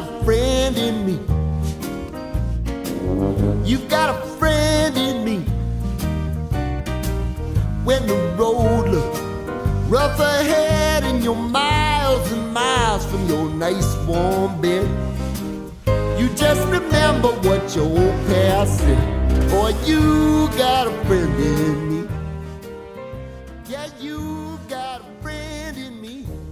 a friend in me. You've got a friend in me. When the road looks rough ahead and you're miles and miles from your nice warm bed, you just remember what your old past said. Boy, you got a friend in me. Yeah, you got a friend in me.